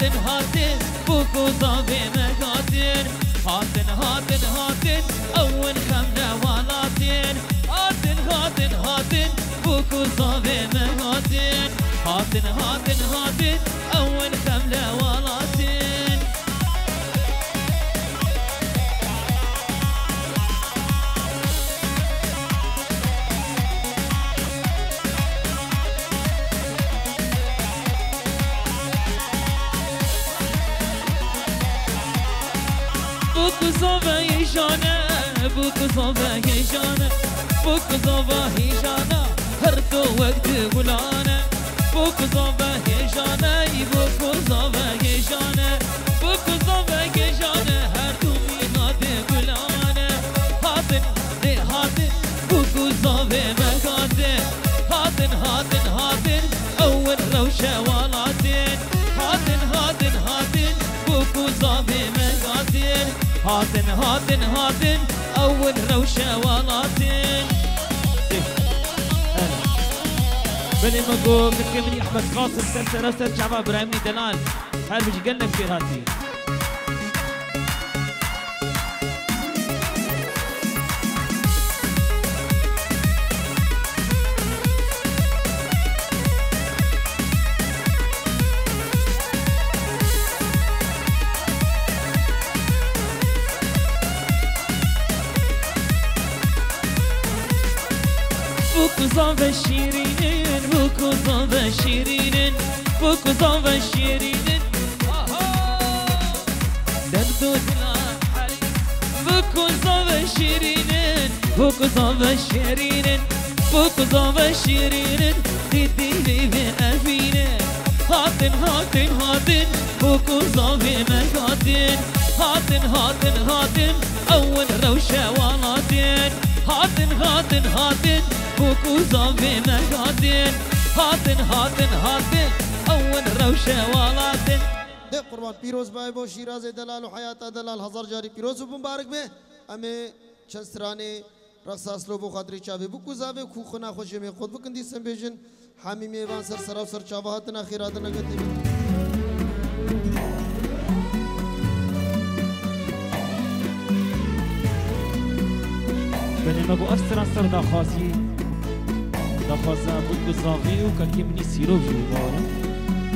هاتن بوكو صافي مقاتن هاتن هاتن هاتن أول خمنا ولاتن هاتن هاتن هاتن بوكو صافي مقاتن هاتن هاتن هاتن أول خمنا ولاتن بوكو صافي هيشانة بوكو صافي هيشانة بوكو صافي هيشانة هرتو وقت غلانة بوكو صافي هيشانة بوكو صافي هيشانة بوكو صافي هيشانة هرتو مينات غلانة هاتن دي هاتن بوكو صافي مقاتن هاتن هاتن هاتن أول روشة ولاتن هاتن هاتن هاتن بوكو صافي مقاتن هاتن هاتن هاتن أول روشة ولاتن بني مقو كتكمني أحمد قاسم سلسلة رسل شعبا إبراهيمني دلال هل بيجي قلنا في هاتي بوكو صافي شيرين بوكو صافي شيرين بوكو صافي شيرين دردو دلال بوكو صافي شيرين بوكو صافي شيرين بوكو صافي شيرين ديدي لي بأفينين هاتن هاتن هاتن بوكو صافي مقاتن هاتن هاتن هاتن أول روشة ولاتن هاتن هاتن هاتن بوكو صافي مقاتن هاتن هاتن هاتن أول روشة ولاتن ده قربان پیروز بای بو شیراز دلال و حیات دلال هزار جاری پیروز و مبارک به امی چسترانه رقص اسلوب و خاطری چاوی بو کوزاوی خو خنا خوشی می خود بکندی سنبیجن حمی میوان سر سراو سر چاوهاتنا خیراتنا گتی بني مقو أفسر سر داخاسي داخاسا بوكو صافي وكاكيمني سيروفي وبارا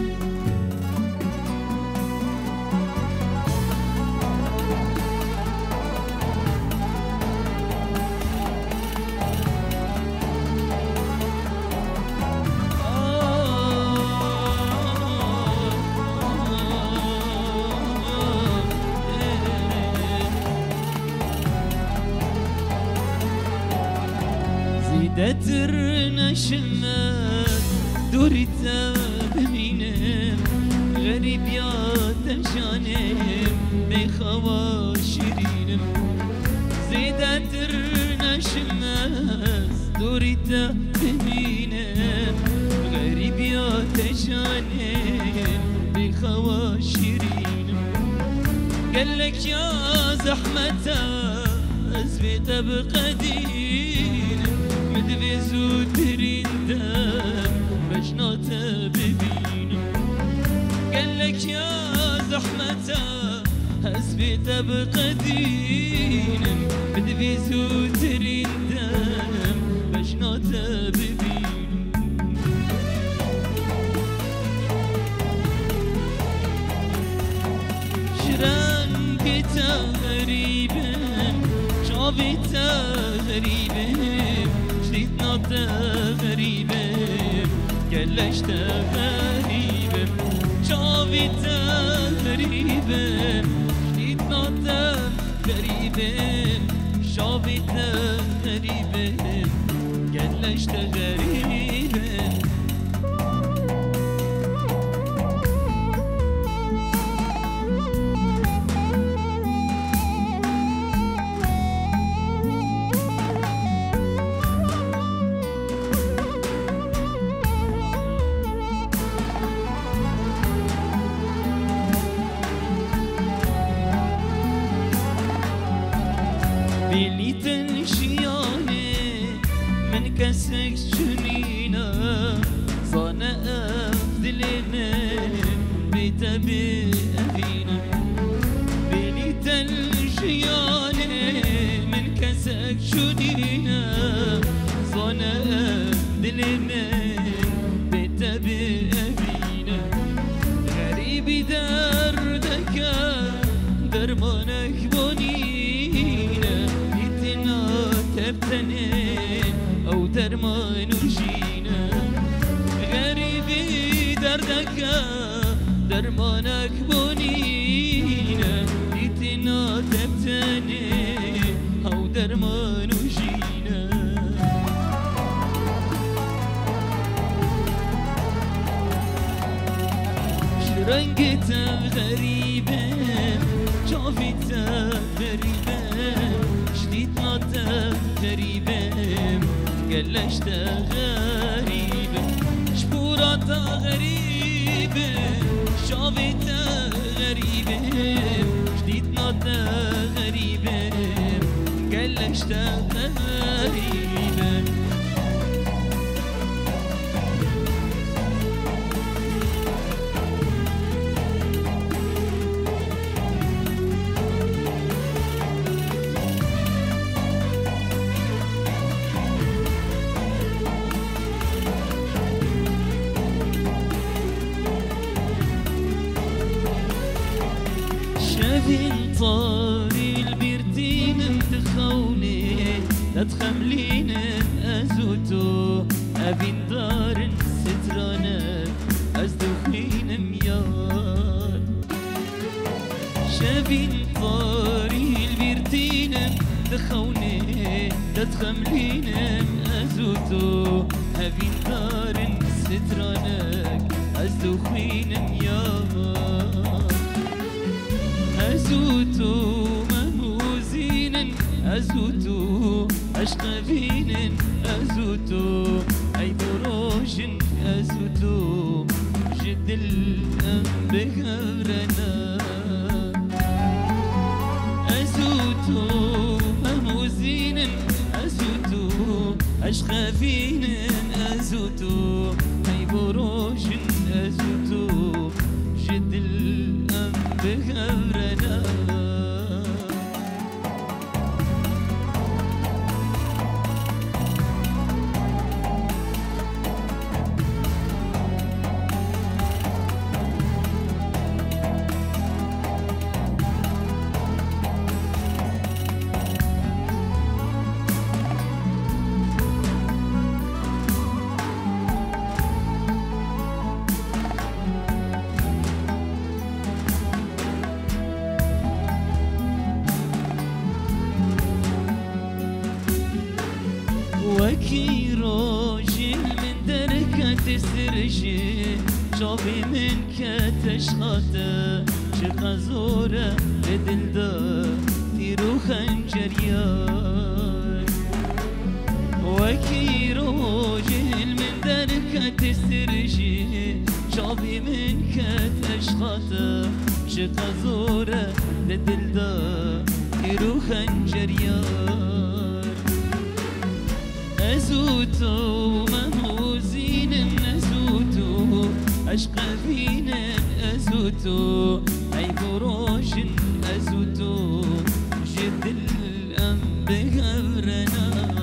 دتر نشمت دوريتا بمينم غريب يا تجانم بخوا شيرينم زيدتر نشمت دوريتا بمينم غريب يا تجانم بخوا شيرينم قالك يا زحمته أزبيت بقديم مدفي زودرين دم بجناته ببينم قالك يا زحمته أزبيت بقديم مدفي زودرين دم بجناته ببينم شرنكته غريبة شافته غريبة جديدنا غريبة قلشته غريبة شافته غريبة جديدنا غريبة شافته غريبة قلشته غريبة بليتن شياني من كسك جنينا صانا أفضل من بيت بتبي أبينا بيني تلجيالي من كسك شدينا صنع دلي من بتبي أبينا غريبي دردك درمانك بنينا يتنا تبتنين أو درمان وجينا غريبي دردك درمانك بنينا يتنا تبتنين أو درمان وجينا رنقته غريبة شوفتها غريبة جديد ناطة غريبة قلشتها غريبة شبوراتها غريبة شوفتها غريبة جديد ناطة غريبة قلشتها غريبة شافين طاري البيرتين متخوني تتخملين أزوتو أبين دار سترانا أزدوخين ميار شافين طاري البيرتين متخوني تتخملين أزوتو أبين دار سترانا أزدوخين ميار أزوتو مهوزين أزوتو أشقفين أزوتو أي بروج أزوتو جد الأم بغرنا أزوتو مهوزين أزوتو أشقفين أزوتو أي بروج أزوتو جد الأم بغرنا وكي راجل من دركة تسرجي شافي منك تشخاطة شغزورة لدلدا تيرو خنجريان وكي راجل من دركة تسرجي شافي منك تشخاطة شغزورة لدلدا تيرو خنجريان أزوتو مهوزين أزوتو أشقفين أزوتو أي بروج أزوتو جد الأم بغرنا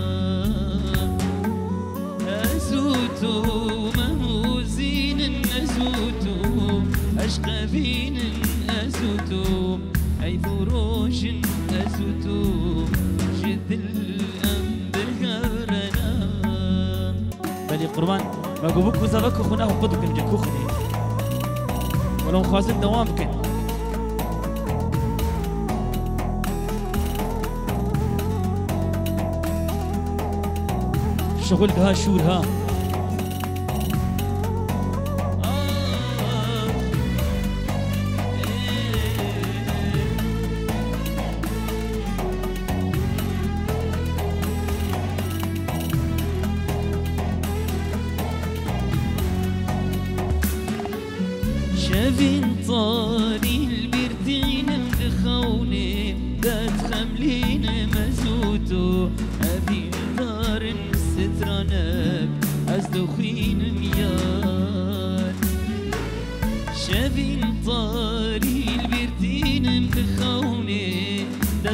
أزوتو مهوزين أزوتو أشقفين أزوتو أي بروج أزوتو جد الأم بلي قربان ما قبوك وزبك وخناه وقدك الجكوخني ولو خازن دوامك شغل ها شور ها شافين طاري البردين مدخوني دات خملين مزوتو أبي دار سترانك أزدوخين ميار شافين طاري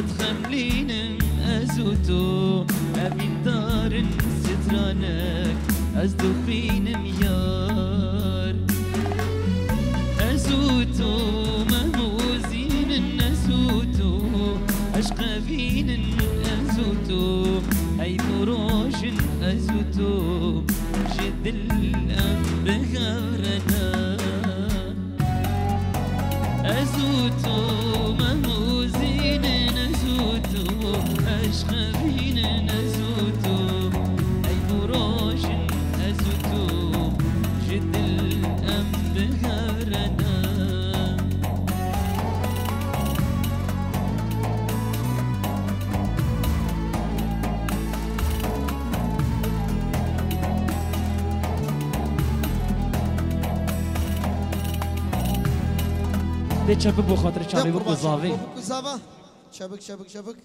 خملينم أزوتو أبين دار سترانك أزدخينم يار أزوتو مهوزين أزوتو أشقابين أزوتو هاي فروش أزوتو جد الأمر غورنا أزوتو مهوزين أزوتو أشقابين أزوتو هاي فروش أزوتو جد الأمر غورنا ده چپه بو خاطر چاوی بو قزاوی قزاوه شبک شبک شبک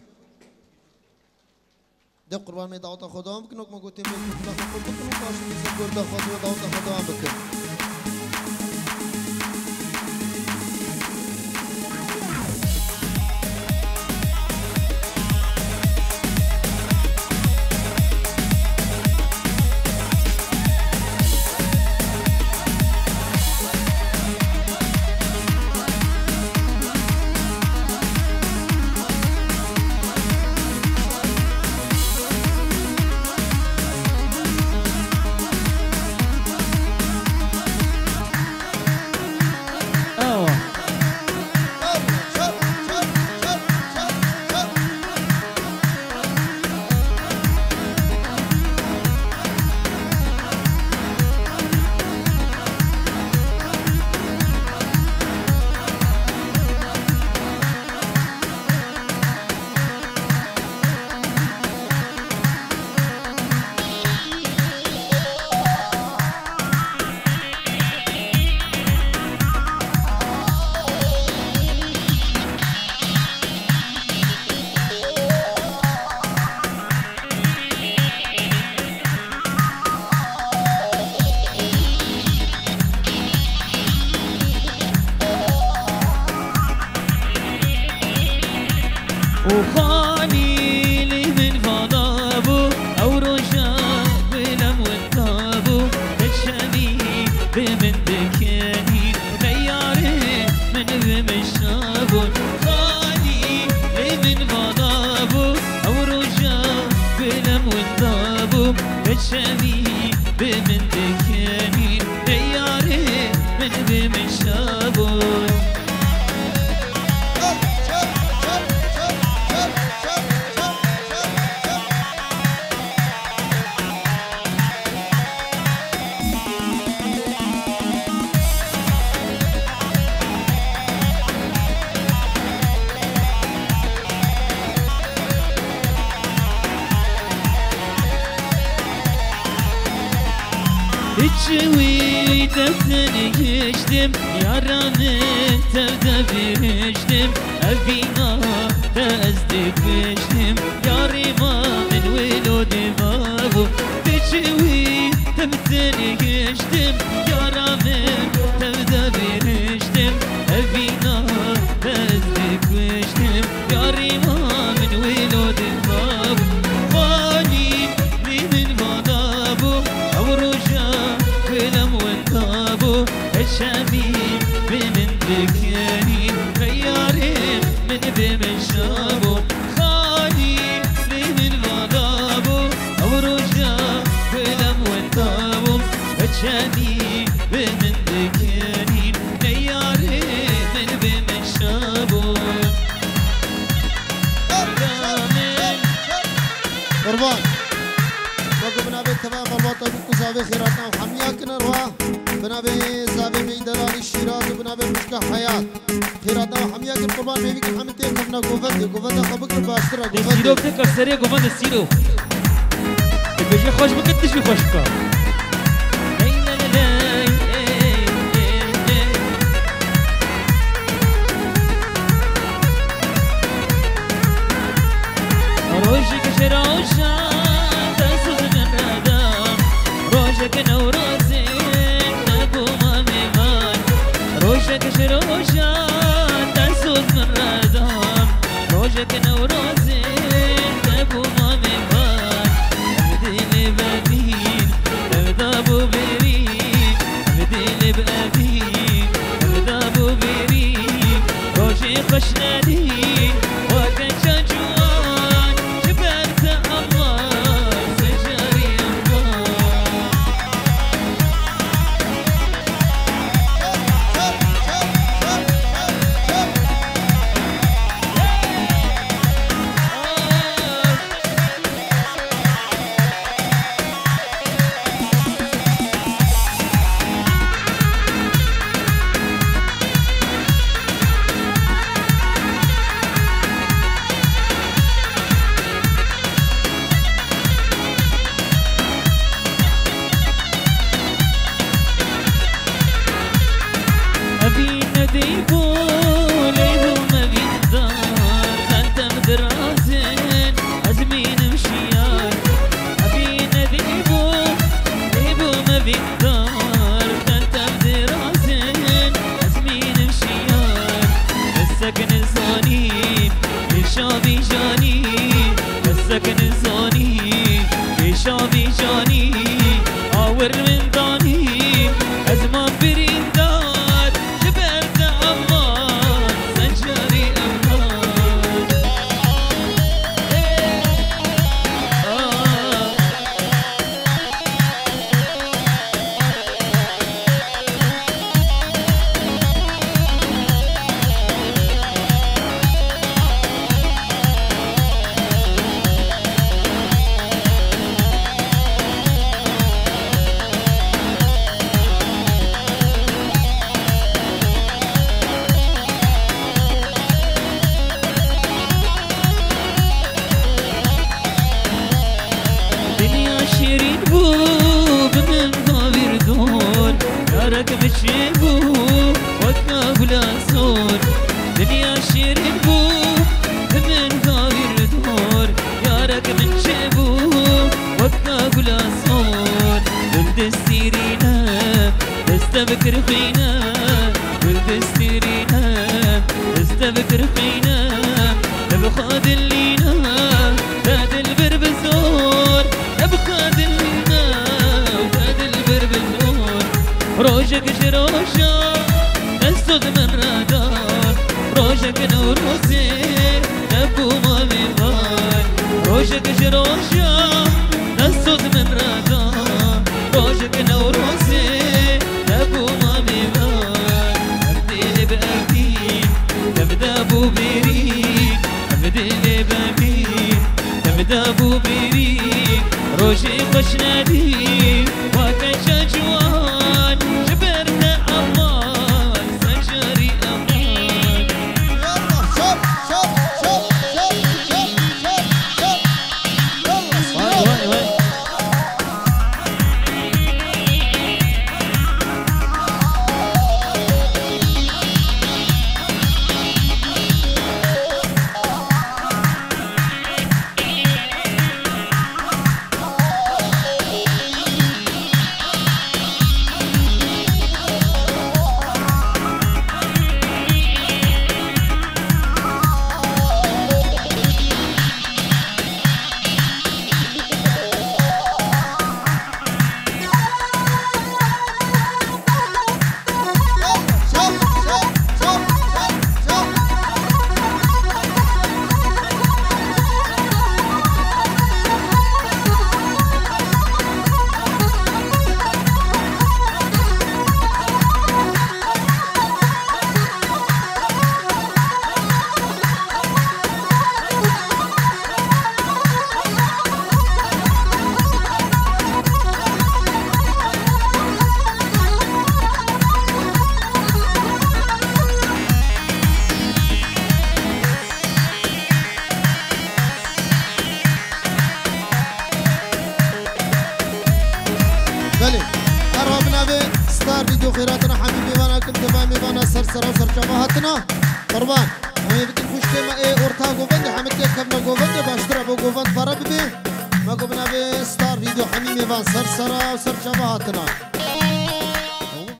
ده قربان می دعوت خدا هم بکنم ما گفتیم خدا خود بکنم کاش میشه گرده خدا و دعوت خدا هم بکن وخاني لي من غضبه أو رجاء بلم وطابه تشامي بمن دكاني لياري من بمشابه خاني لي من غضبه أو رجاء بلم وطابه تشامي بمن دكاني لياري من بمشابه İçimi tefsini geçtim Yaramı tevde biriştim Evina tezdik geçtim Yarima min velodi babu İçimi tefsini geçtim Yaramı tevde biriştim Evina tezdik geçtim Yarima min velodi babu Fani limin vadabu Avruca بلم وانتابو هشامي بمن ذكاني غيارين من بمشابو خالي لي من غضابو أو رجا بلم وانتابو هشامي بمن ذكاني غيارين من بمشابو قربان وقو بنابي تمام خلواتا بكو زاوي خيراتنا وحميا كنروا بنابي زاوي مي دلالي الشيراز وبنابي مشكا حياة خيراتنا وحميا كن قربان ميبي كن حمتين خفنا قوفت خبكر باشترا قوفت سيرو بتكر سريع قوفان السيرو بيجي خوش بكتش في خوشكا روشك شراوشا تسوز جنادا روشك نوروزين نبو ما ميمان روشك شراوشا تسوز جنادا روشك روجك نوروزي ابو ما مبان بديل بابين ابدا ابو بريم بديل بابين ابدا ابو بريم روجي خشنادي وكان شجوان جبرت الله سجاري الله استبكر فينا بالدستيرينا استبكر فينا نبخاد اللينا زاد البربزور نبخاد اللينا وزاد البربزور روجك جروشا نسود من رادار روجك نوروزي نبو ما ميفان روجك جروشا نسود من رادار روجك نوروزي ابو ما ميمان ابدي بابين تبدا ابو بيرين ابدي بابين تبدا ابو بيرين روجي خشنادي وكان شجوان جبرت امان سجري امان يلا شوف شوف شوف شوف شوف شوف شوف يلا وين بله قربنا به ستار فيديو خيراتنا حبيبي وانا كنت فاهمي وانا سرسرة وسرجمة هاتنا قربان همي بدي خوش كما ايه اورتا قوفند حمد كبنا قوفند باشترا بو قوفند فرب به ما قبنا به ستار فيديو حميمي وان سرسرة وسرجمة هاتنا